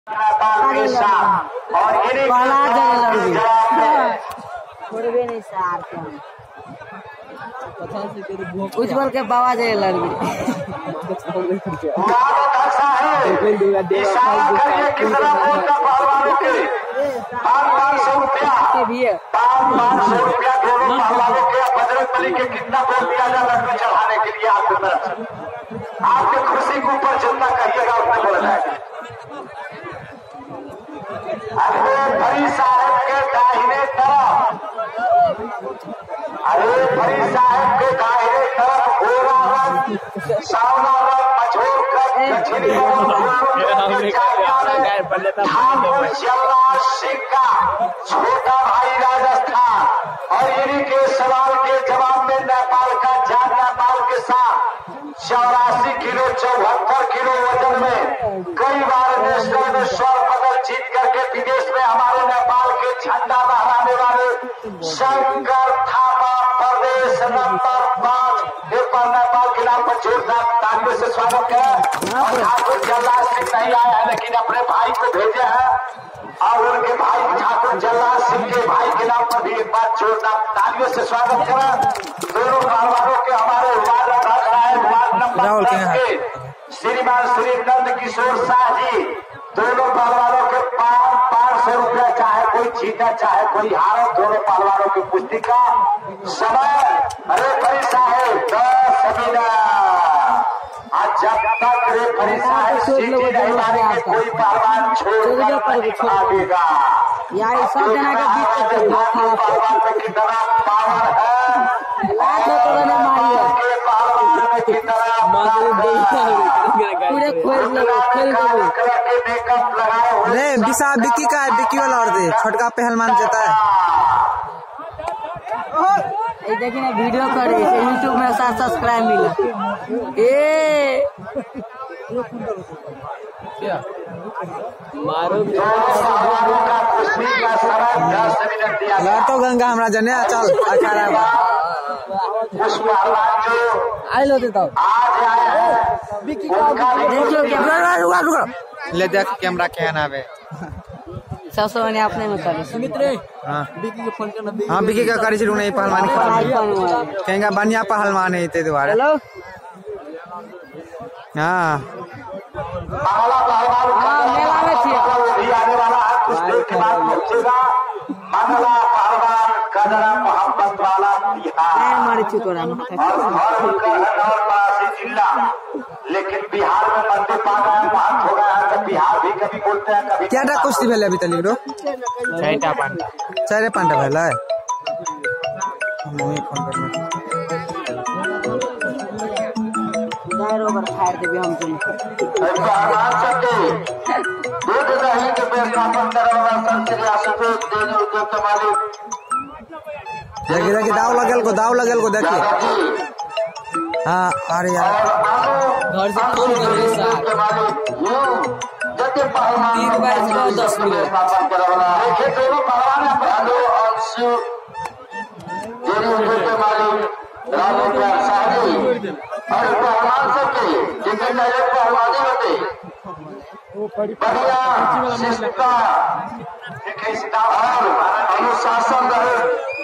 और उज्जवल के बाबा जे लड़की बजरंगबली के कितना वोट दिया जाए लड्डू चढ़ाने के लिए आपकी तरफ से। आपकी खुशी के ऊपर जितना कहिएगा उतना बोला जाएगा। अरे भरी साहब के दाहिने तरफ, अरे भरी साहब के दाहिने तरफ गोरा रंग, सावला रंग, मझोल रंग, दक्षिणी सिंह का छोटा भाई राजस्थान, और इन्हीं के सवाल के जवाब में नेपाल का जान नेपाल के साथ 84 किलो 74 किलो वजन में कई बार नेशनल में स्वर्ण पदक जीत करके विदेश में हमारे नेपाल के झंडा लहराने वाले शंकर थापा प्रदेश नंबर 5 पर नेपाल के नाम पर जोरदार तालियों से स्वागत है। और ठाकुर जल्लाद सिंह नहीं आया है लेकिन अपने भाई को भेजे हैं, और उनके भाई ठाकुर जल्लाद सिंह के भाई के नाम पर भी एक बार जोरदार तालियों से स्वागत करें। दोनों पहलवानों के हमारे वार्ड नंबर 10 के श्रीमान श्री नंद किशोर शाह जी, दोनों पहलवानों के 500 रुपया, चाहे कोई जीता चाहे कोई हारे, दोनों पहलवानों की कुश्ती का समय। अरे भाई साहेब 10 आज जब तक रेफरी साहब सीटी नहीं मारेंगे कोई पहलवान छोड़कर नहीं भागेगा। यार सब जना का बीच पहलवान में कितना पावर है, पहलवान में कितना पूरे खोल मेकअप लगाए हुए। बिसा बिक्की का बिक्की वाला और दे छोटका पहलवान जाता है। देखिए ना वीडियो करे यूट्यूब में 7 सब्सक्राइब मिला। तो गंगा हमरा जने चल आई लो देता ले देख कैमरा क्या नावे सबसे मैंने अपने में करी सुमित्र। हाँ बिक्की का करी नहीं पहलवान कहेंगे बढ़िया पहलवान है ते द्वारा। हेलो हाँ मेला में थी आने वाला है कुछ देर के बाद पहुंचेगा मंगला पहलवान कदरा मोहब्बत वाला बिहार मारी चुकोरा जिला, लेकिन बिहार में मंदिर पा गया है महंत हो गया है, तो बिहार भी कभी बोलते हैं कभी। क्या कुश्ती भेल अभी तक रो 4 पांडा भेल है। दाव लगल को देखिए। हाँ अरे यार घर से फोन कर 3 बार 10 मिनट अनुशासन रहे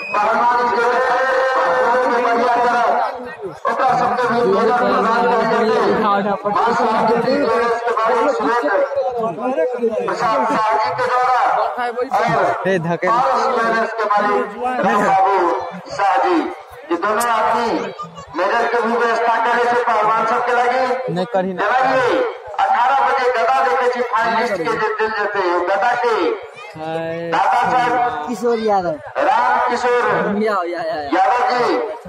धके ये दोनों आदमी मेडल के भी व्यवस्था करे से पहलवान सब के लगे नहीं करी 18 बजे गदा देखे छी फाइनलिस्ट के दिल जते गदा के दादा साहब किशोर यादव राम किशोर यादव जी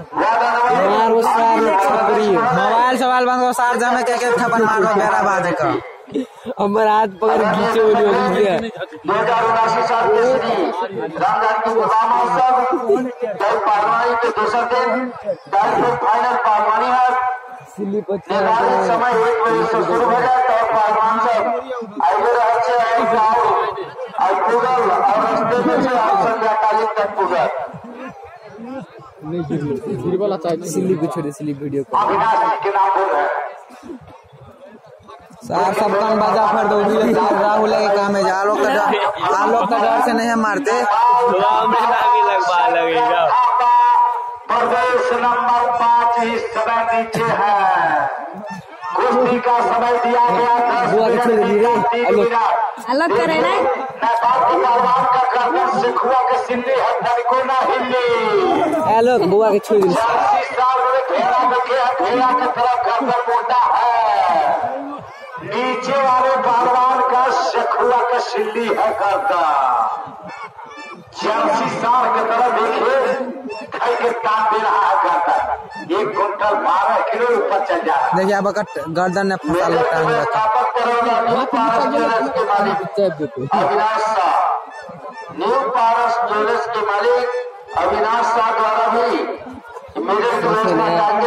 मोबाइल सवाल बंद को सार जामे के थप्पड़ मारो मेरा बाजे का हमर हाथ पकड़ खींचे हो 2079 साल के श्री रामदास के गुलाम सब कल पहलवानी के दूसरे दिन कल फाइनल पहलवानी है निर्धारित समय 1 बजे से शुरू हो जाए तो पहलवान सब आगे रहे से गाँव और पूगल और रास्ते में से आप संध्याकालीन तक पूगल नहीं वाला चाहिए सिल्ली को छोड़े सिल्ली वीडियो को अविनाश के नाम बोल रहे हैं सार सब कान बाजा फर दौड़ी राहुल के काम है। आलोक का डर से नहीं मारते। प्रदेश नंबर 5 इस समय नीचे है। कुश्ती का समय दिया गया 10 मिनट। अलग करे ना नेपाल के पहलवान का गर्दन से खुआ के सिंधी है तनिको ना हिली। आलोक बुआ के छोड़ 86 साल में घेरा में घेरा की तरफ गर्दन मोटा है। नीचे वाले पहलवान का शेखुआ का सिल्ली है गर्दन। 86 साल की तरफ देखिए खाई के तान दे रहा है गर्दन। 1 क्विंटल 12 किलो ऊपर चल जा रहा है। देखिए अब गर्दन ने फंसा लेता है। अविनाश शाह न्यू पारस ज्वेलर्स के मालिक अविनाश शाह द्वारा भी मेरे पहलवान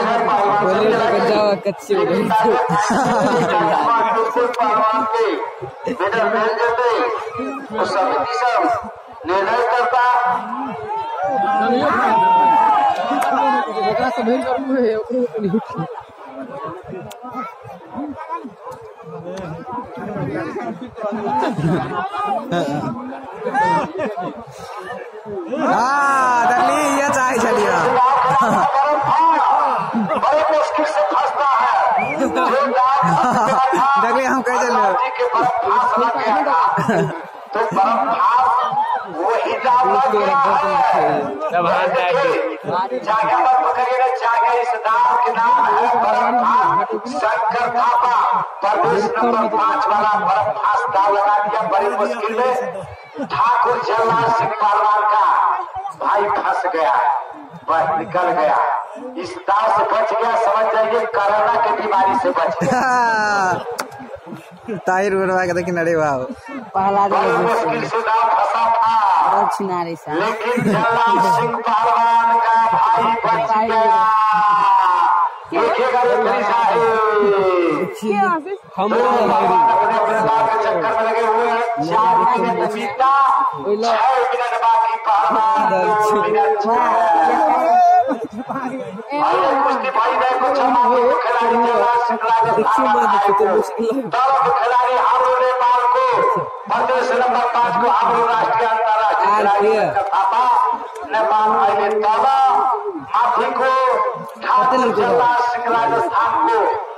के मेडल मिल जाते तो समिति सब निर्णय करता। दर्ली ये चाहे चलिए बड़ी मुश्किल से फंसता है। देखिए हम कैसे तो बर्फास वही जागा मत पकड़िएगा। जागा इस नाम के नाम है बर्फास शंकर थापा। प्रदेश नंबर 5 वाला बर्फास दाव लगा दिया बड़ी मुश्किल में। ठाकुर जयलाल सिंह पहलवान का भाई फंस गया, बस निकल गया। इस दाव से बच गया, समझ जाइए कोरोना की बीमारी से बच गया। ताहिर गुरवा के देखिए नड़े वाह पहला मुश्किल से दाव फंसा था, लेकिन जयलाल सिंह पहलवान का भाई बच गया। देखिएगा हम चक्कर में लगे हुए हैं। 4 मिनट बीता, 6 मिनट बाकी पहलवान कुश्ती भाई ने कुछ खिलाड़ी खिलाड़ी हाबरू नेपाल को प्रदेश नंबर 5 को हाबरू राष्ट्रीय अंतर्राष्ट्रीय थापा नेपाल अहिले तल माथि को ठाकुर जयलाल सिंह राजस्थान को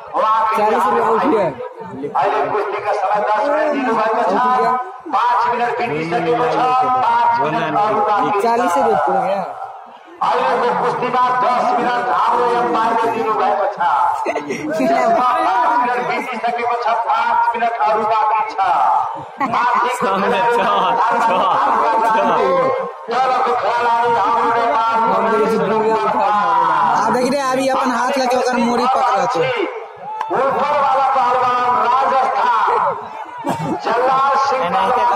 अहिले कुश्ती का समय 10 मिनट दिनुभएको छ। 5 मिनट बितिसकेको छ। 5 मिनट अरू बाँकी छ। अहिलेको कुस्तीमा 10 मिनट हाम्रो एम्पायरले दिनुभएको छ। 5 मिनट बितिसकेको छ। 5 मिनट अरू बाँकी छ। माथिको खेलाडी हाम्रो नेपाल। आप देख रहे हैं अभी अपन हाथ लेके होकर मोरी पकड़ा तो ऊपर वाला पहलवान राजस्थान जयलाल सिंह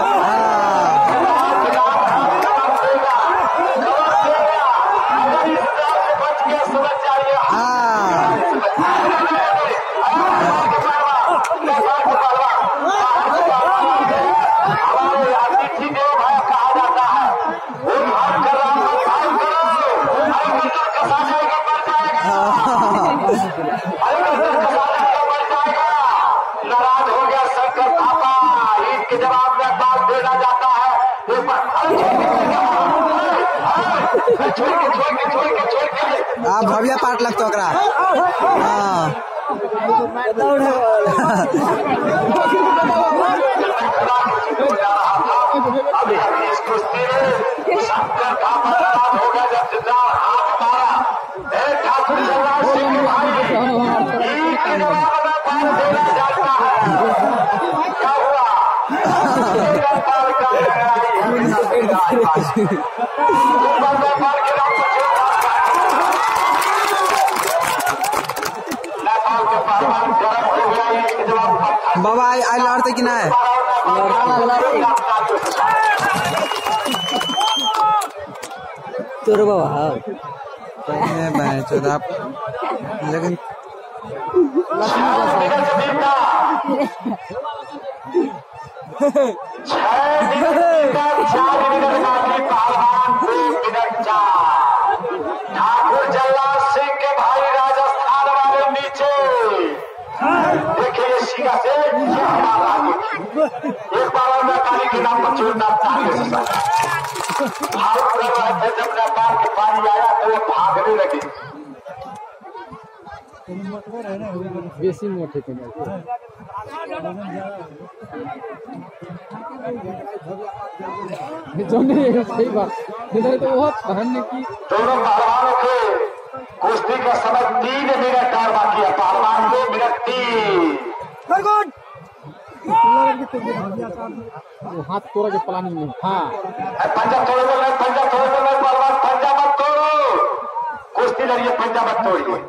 नाराज हो गया शंकर थापा। ईद के जवाब में बात देना जाता है। आप भव्य पार्ट लगता है। इस कुश्ती में शंकर थापा नाराज हो गया जब जिंदार हाथ मारा। ठाकुर जयलाल सिंह भाई ईद के जवाब में बात देना जाता है। क्या हुआ? बाबा आई लड़ते कि ना है तोर बाबा आप लेकिन ठाकुर जयलाल सिंह के भाई राजस्थान वाले नीचे देखिए सीधा से एक बार नेपाली के नाम पर छोड़ना चाहते भाग कर रहे थे। जब नेपाल के पानी आया तो वो भागने लगे। बेसी मोटे सही बात तो बहुत पहनने की। दोनों पहलवानों के कुश्ती का समय 3 मिनट और बाकी है। पहलवान 2 मिनट 3। हाथ तोड़ा के प्लानिंग में। हाँ पंजा तोड़ो नहीं, पंजा तोड़ो नहीं पहलवान, पंजा मत तोड़ो। कुश्ती लड़िए, पंजा मत तोड़िए।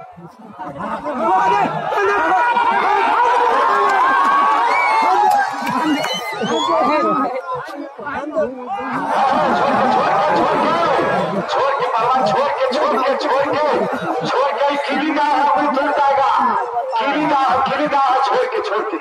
छोड़ के पहलवान, छोड़ के खिरीदा है, कोई तुल जाएगा। खिरीदा है, छोड़ के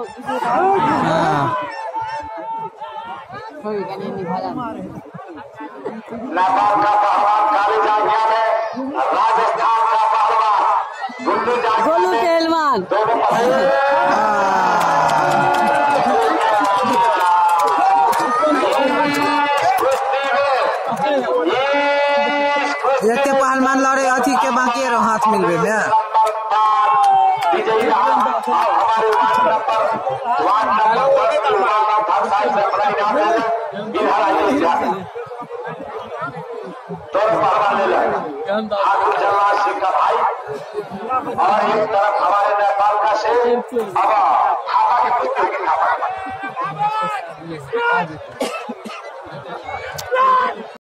नेपाल का पहलवान काले जांघिया में, राजस्थान का पहलवान गुल्लू जांघिया में, दोनों एक पहलवान लड़े अथी के बाकी रहो हाथ मिलवे में। विजयी रहा हमारे वार्ड नंबर 10 ठाकुर जवाहर सिंह का भाई और एक तरफ हमारे नेपाल का शेर। अब थापा की कुश्ती होगी। थापा